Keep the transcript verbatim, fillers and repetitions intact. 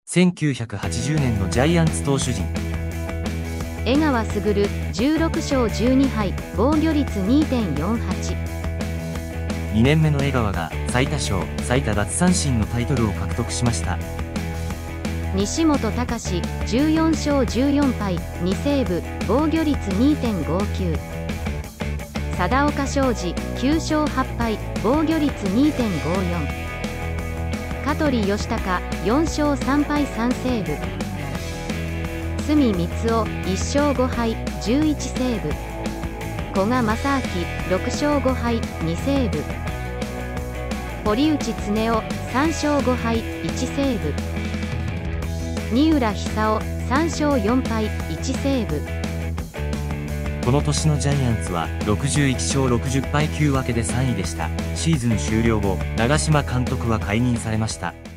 せんきゅうひゃくはちじゅうねんのジャイアンツ投手陣。 江川卓じゅうろくしょうじゅうにはい防御率 にてんよんはち。 にねんめの江川が最多勝最多奪三振のタイトルを獲得しました。 西本隆じゅうよんしょうじゅうよんはいにセーブ防御率 にてんごきゅう。貞岡昌司きゅうしょうはっはい防御率 にてんごよん。香取義孝よんしょうさんはいさんセーブ。角光雄いっしょうごはいじゅういちセーブ。古賀正明ろくしょうごはいにセーブ。堀内恒雄さんしょうごはいいちセーブ。二浦久夫さんしょうよんはいいちセーブ。 この年のジャイアンツはろくじゅういちしょうろくじゅっはいきゅう分けでさんいでした。シーズン終了後、長嶋監督は解任されました。